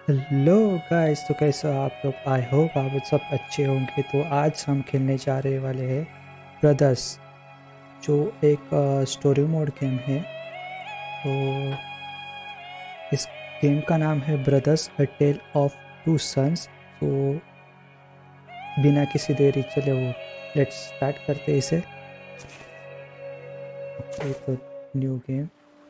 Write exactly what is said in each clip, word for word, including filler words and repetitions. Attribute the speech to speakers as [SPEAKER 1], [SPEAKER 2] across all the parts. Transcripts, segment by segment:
[SPEAKER 1] Hello guys, तो कैसे हो आप लोग। आई होप आप सब अच्छे होंगे। तो आज हम खेलने जा रहे वाले हैं ब्रदर्स, जो एक स्टोरी मोड गेम है। तो इस गेम का नाम है brothers a tale of two sons. तो बिना किसी देरी चले वो लेट्स स्टार्ट करते हैं इसे। ओके, तो न्यू गेम।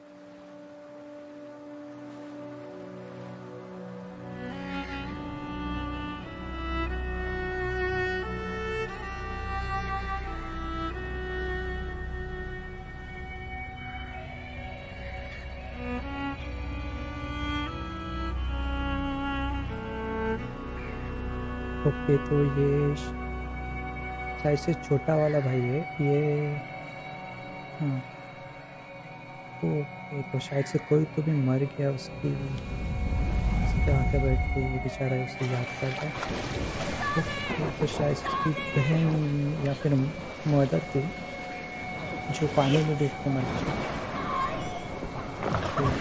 [SPEAKER 1] ओके, तो ये शायद से छोटा वाला भाई है ये। हाँ, ओके, तो शायद से कोई तो भी मर गया, उसकी उसके आगे बैठ के ये बेचारा उसे याद कर रहा है। ओके, तो शायद से उसकी बहन या फिर मदर थी जो पानी में डूब के मर गई। ओके।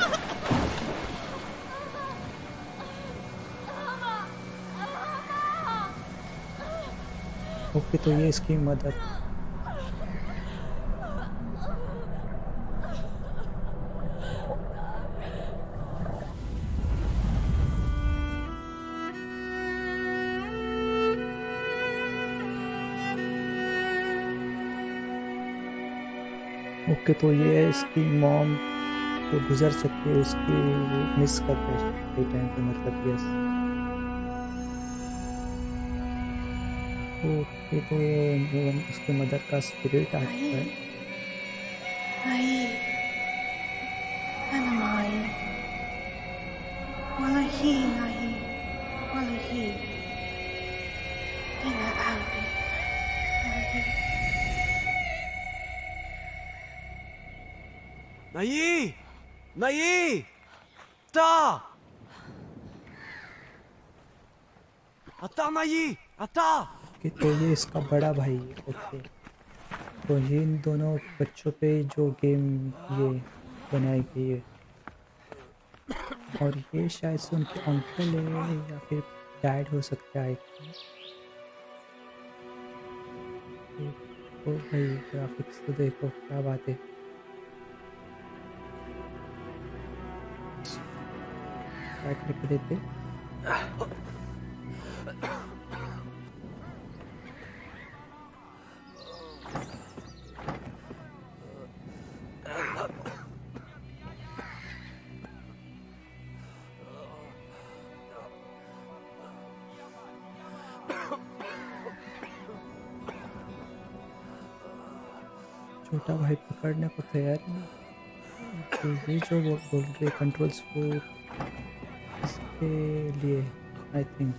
[SPEAKER 1] ओके, तो ये इसकी मदर। ओके, तो ये इसकी मॉम तो गुजर सकती है, उसकी मिस करते हैं टाइम पे, मतलब यस। ओके, तो ये उसके मदर का स्पिरिट आता है।
[SPEAKER 2] नहीं, أنا معي ولا هي معي ولا هي هنا قلبي قلبي
[SPEAKER 3] नहीं नहीं אתה אתה नहीं אתה
[SPEAKER 1] ओके, तो ये इसका बड़ा भाई है। ओके, तो ये इन दोनों बच्चों पे जो गेम ये बनाई गई है, और ये शायद से उनके अंकल है या फिर डैड हो सकता है। ओ भाई, ग्राफिक्स तो देखो, क्या बात है। स्टार्ट करके देते। छोटा भाई पकड़ने को तैयार नहीं। तो ये जो वो बोल रहे कंट्रोल्स वो इसके लिए, आई थिंक।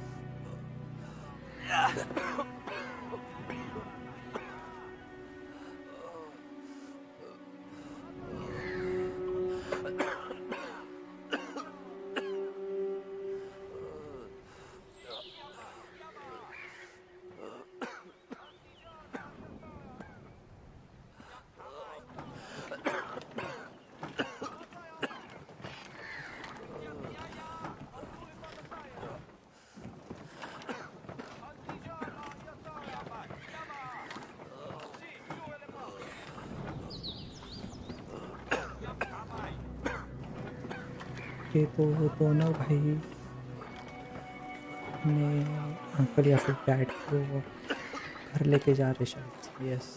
[SPEAKER 1] के तो वो दोनों भाई ने अंकल या फिर डैड को घर लेके जा रहे शायद। यस।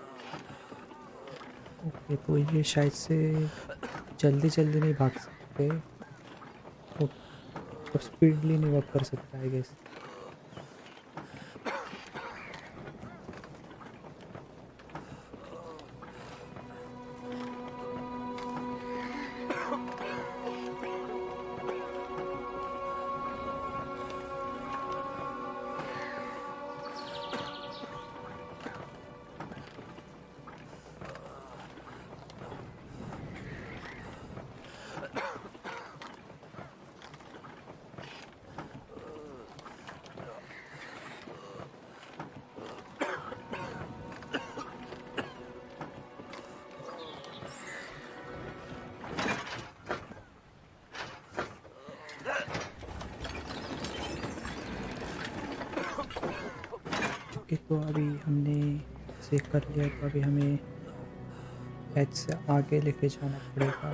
[SPEAKER 1] ओके, तो ये शायद से जल्दी जल्दी नहीं भाग सकते, तो स्पीडली नहीं वर्क कर सकता आई गेस। ओके, तो अभी हमने इसे कर लिया, तो अभी हमें एच से आगे लेके जाना पड़ेगा।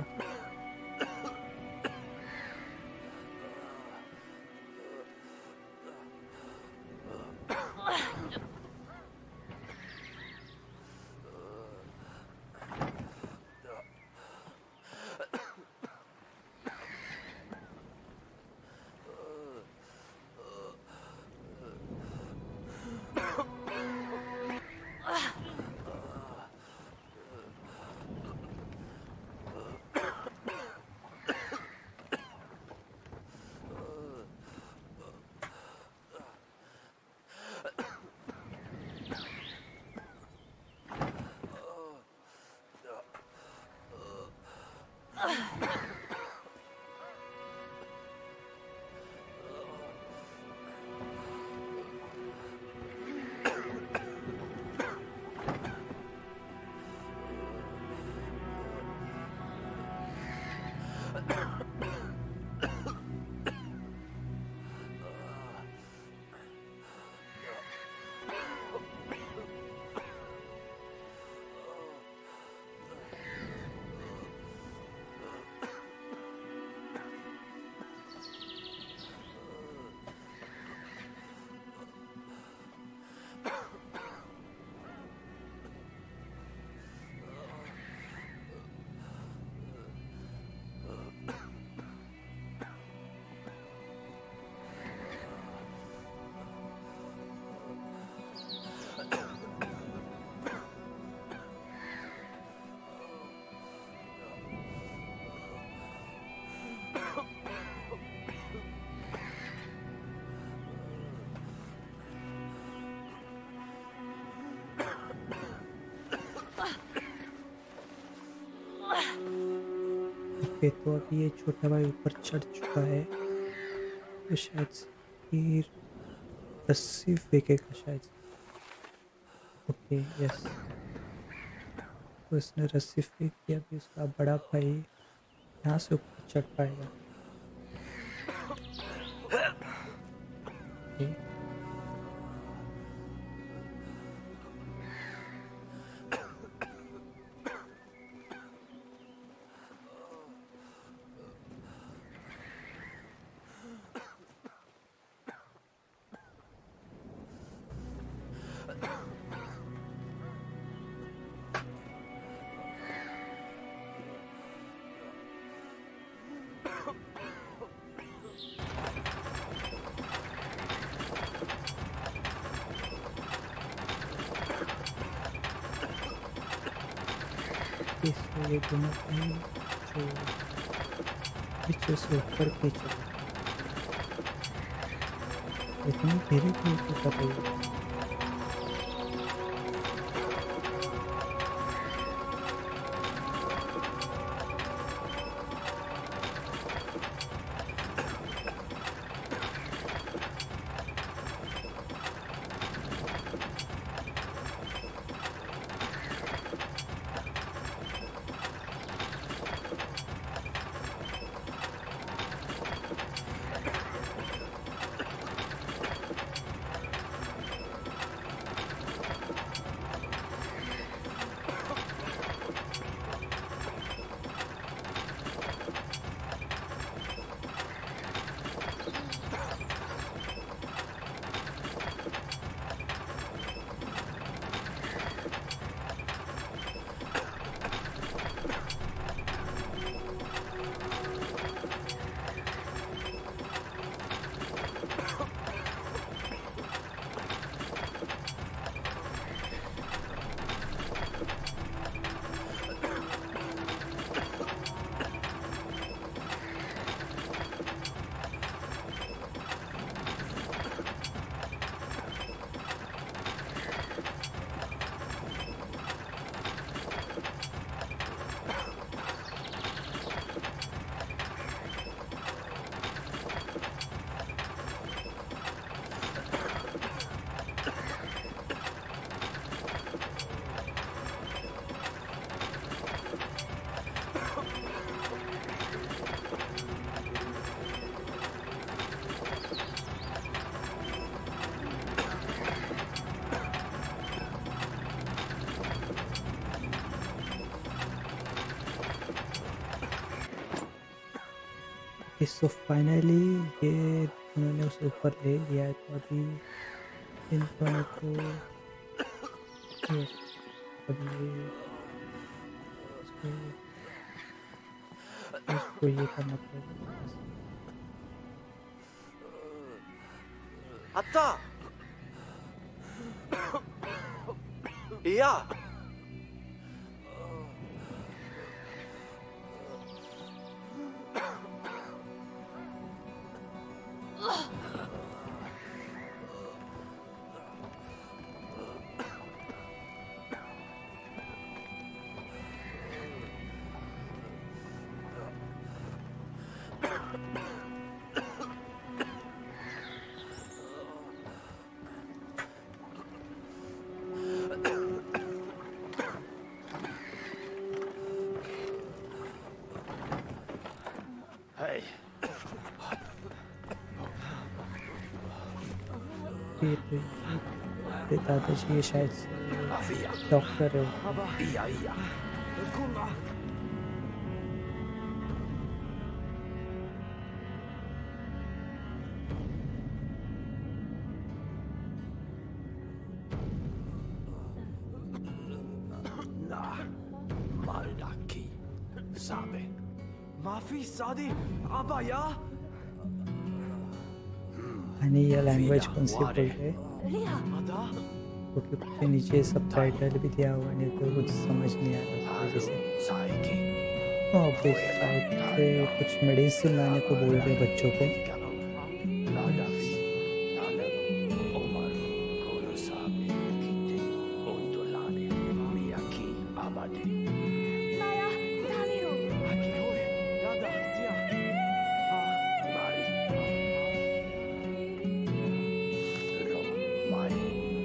[SPEAKER 1] ओके, तो अभी ये छोटा भाई ऊपर चढ़ चुका है, तो शायद से ये रस्सी फेंकेगा शायद से। ओके, यस, तो इसने रस्सी फेंक दिया, अभी उसका बड़ा भाई यहाँ से ऊपर चढ़ पाएगा। ओके, इसलिए ये दोनों भाई जो पीछे से ऊपर के चले, इतनी धीरे धीरे कर रही है। ओके, सो फाइनली ये उन्होंने उसे ऊपर ले लिया है, तो अभी इन दोनों को यस, अभी ये इसको इसको ये करना पड़ेगा थोड़ा सा।
[SPEAKER 3] あった。いや。はい。
[SPEAKER 1] ये तो ये दादाजी ये शायद से डॉक्टर है।
[SPEAKER 3] いいやいいや。今度は。 Maldaki. Sabe. Mafi Sadi Abaya.
[SPEAKER 1] Honey ये लैंग्वेज कौन सी बोल रहे हैं,
[SPEAKER 3] Ada.
[SPEAKER 1] क्योंकि उसके नीचे सब टाइटल भी दिया हुआ, नहीं तो कुछ समझ नहीं आ रहा था जैसे।
[SPEAKER 3] Saiki.
[SPEAKER 1] और फिर साइड से कुछ मेडिसिन लाने को बोल रहे बच्चों को।
[SPEAKER 3] Ladavi. Omaru. Kurosabe. Kite. Ondolane. Miyaki. Abadi.
[SPEAKER 2] Naya, Naniro.
[SPEAKER 3] Akihoi. Yada. Dia. Ah. Mari. Ro. Mari.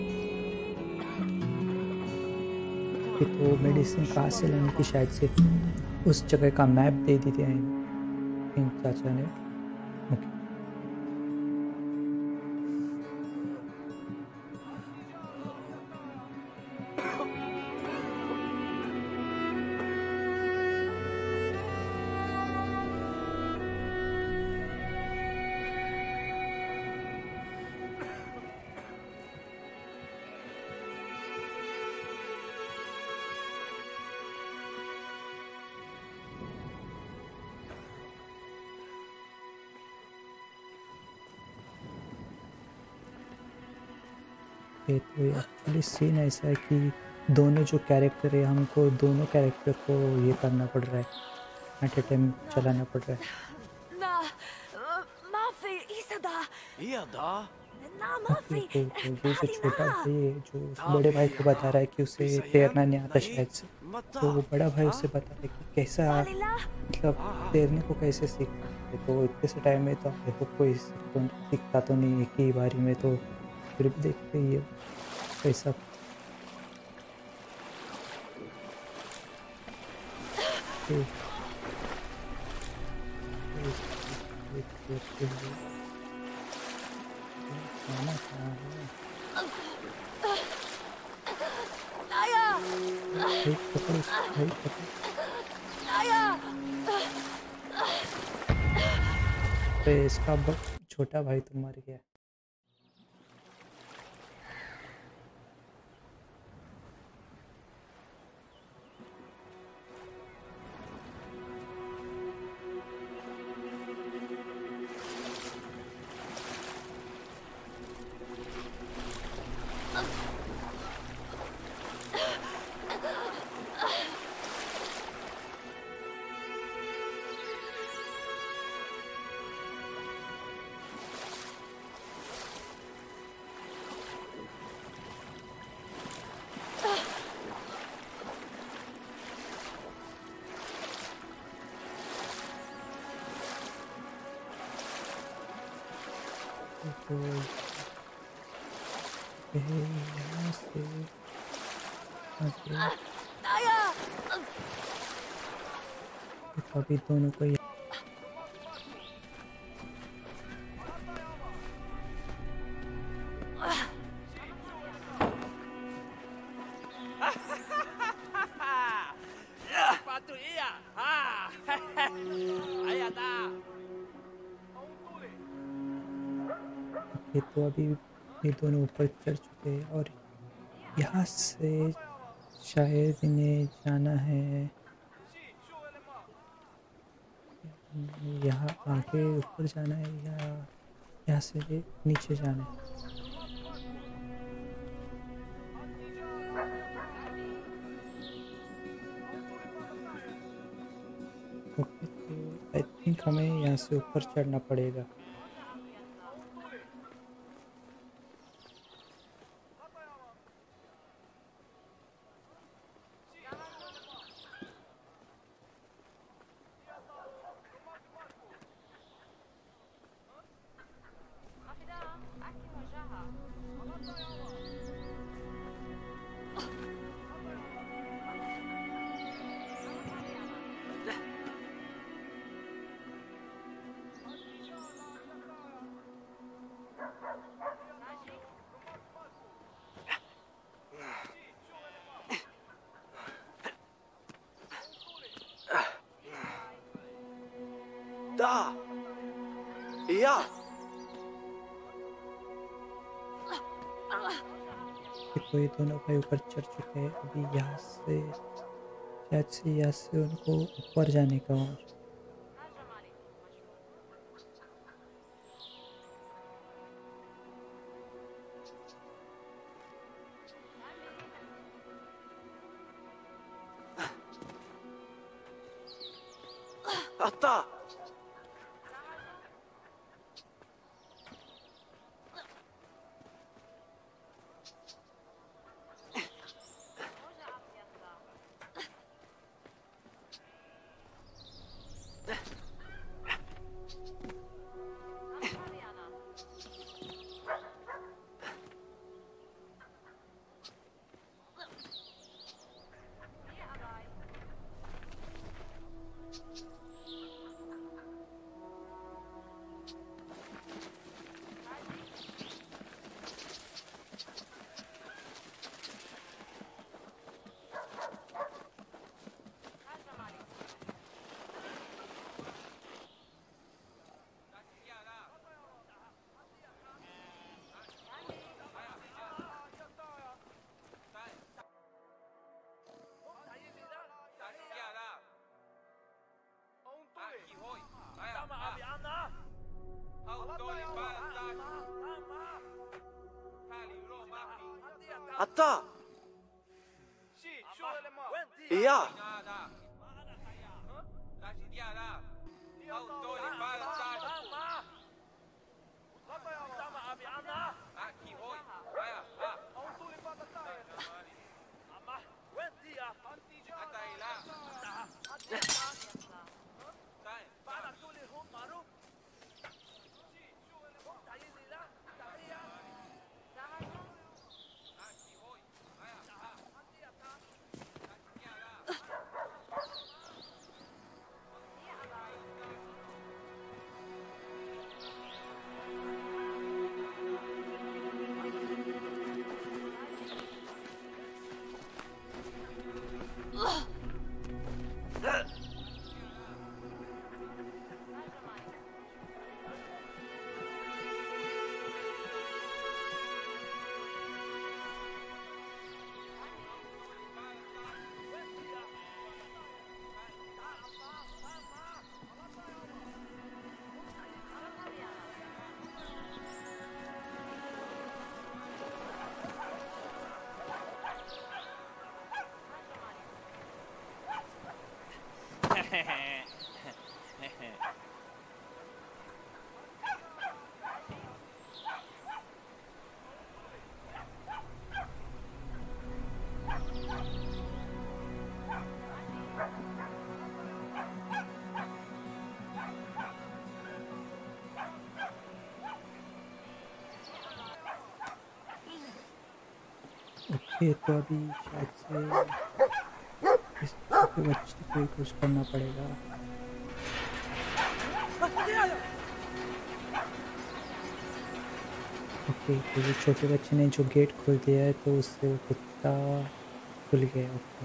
[SPEAKER 1] कि तो मेडिसिन कहाँ से लाने की, शायद से उस जगह का मैप दे दी थी इन चाचा ने। ओके, ये तो एक्चुअली सीन ऐसा है कि दोनों जो कैरेक्टर है, हमको दोनों कैरेक्टर को ये करना पड़ रहा है, एट ए टाइम चलाना पड़ रहा है।
[SPEAKER 2] Na, Mafi Isada.
[SPEAKER 3] Iyada.
[SPEAKER 2] Na
[SPEAKER 1] okay,
[SPEAKER 2] Mafi.
[SPEAKER 1] तो तो ये जो छोटा भाई है जो उस बड़े भाई को बता रहा है कि उसे तैरना नहीं आता शायद से, तो वो बड़ा भाई उसे बता रहा है कि कैसा
[SPEAKER 2] Salila.
[SPEAKER 1] मतलब तैरने को कैसे सीखना है। तो इतने से टाइम में तो आई होप कोई सीख- तो सीखता तो नहीं एक ही बारी में, तो फिर भी देखते ही है कैसा। ओके, खाना कहाँ है?
[SPEAKER 2] Naya.
[SPEAKER 1] भाई पकड़ उसको, भाई पकड़।
[SPEAKER 2] Naya.
[SPEAKER 1] अरे इसका ब- छोटा भाई तो मर गया। तो ये यहाँ से ओके,
[SPEAKER 2] Naya.
[SPEAKER 1] तो अभी दोनों को ये
[SPEAKER 3] Sepatu iya. Ah. Ayada.
[SPEAKER 1] ये तो अभी ये दोनों ऊपर चढ़ चुके हैं और यहाँ से शायद इन्हें जाना है यहाँ आगे ऊपर जाना है या यहाँ से नीचे जाना है। ओके तो आई थिंक हमें यहाँ से ऊपर चढ़ना पड़ेगा।
[SPEAKER 3] Da! Ja!
[SPEAKER 1] देखो ये दोनों भाई ऊपर चढ़ चुके हैं। अभी यहाँ से शायद से यहाँ से उनको ऊपर जाने का और
[SPEAKER 3] Atta! Atta! Ja!
[SPEAKER 1] ओके तो अभी शायद से इस छोटे बच्चे को ही कुछ करना पड़ेगा। ओके तो ये छोटे बच्चे ने जो गेट खोल दिया है तो उससे वो कुत्ता खुल गया। ओके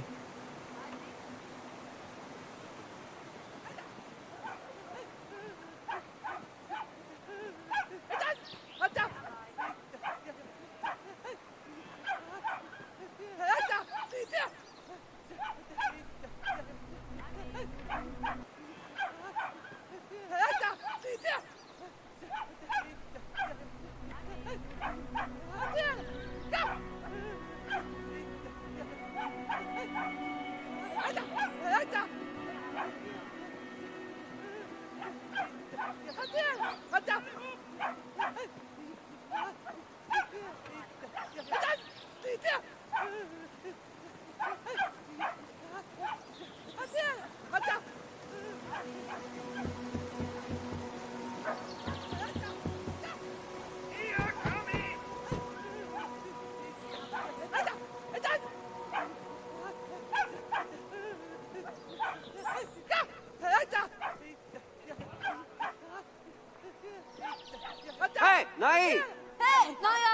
[SPEAKER 3] Hey, नहीं।
[SPEAKER 2] Hey, Naya!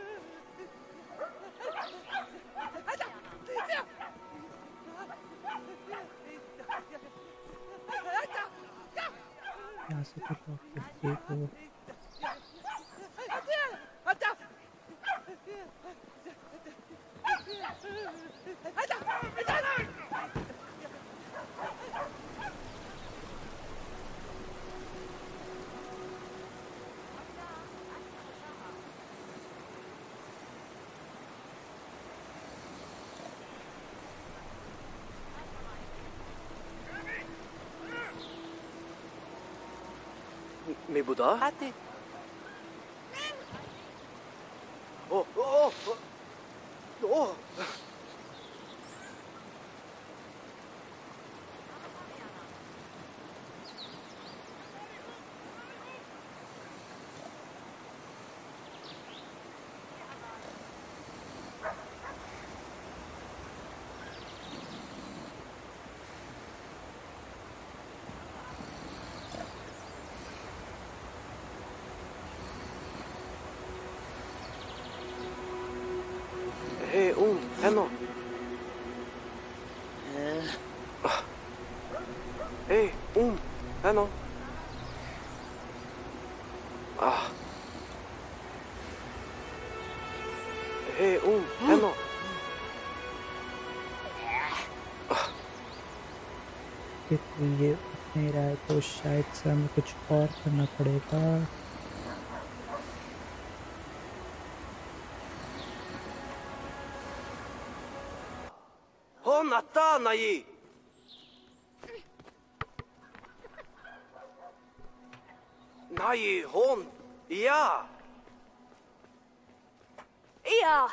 [SPEAKER 1] यहाँ से तो लॉक करके तो
[SPEAKER 3] May Buddha? Ate. Oh, oh, oh. Oh. Hey, um, ano? Hey, um, ano? Ah. Hey, um, ano?
[SPEAKER 1] कि तो ये उठ नहीं रहा है तो शायद से हमें कुछ और करना पड़ेगा।
[SPEAKER 3] हो नत्ता नहीं। नहीं होन या।
[SPEAKER 2] Yeah!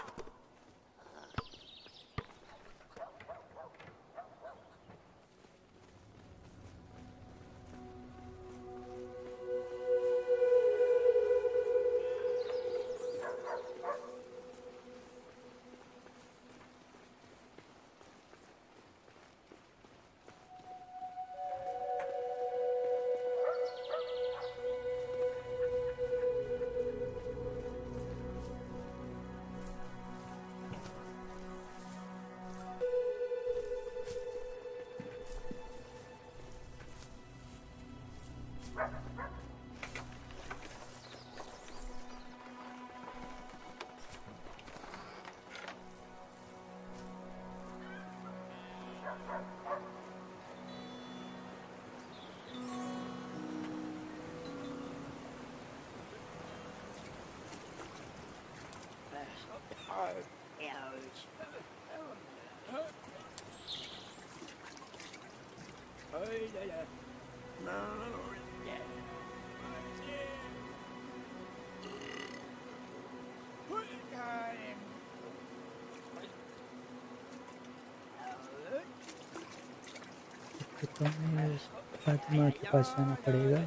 [SPEAKER 1] तो हमें फातिमा के पास जाना पड़ेगा।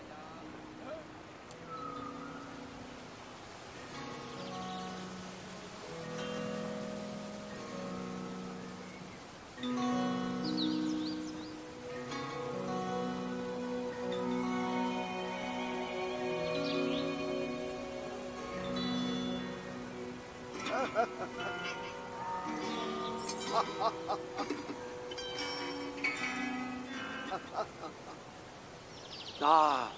[SPEAKER 3] Ah.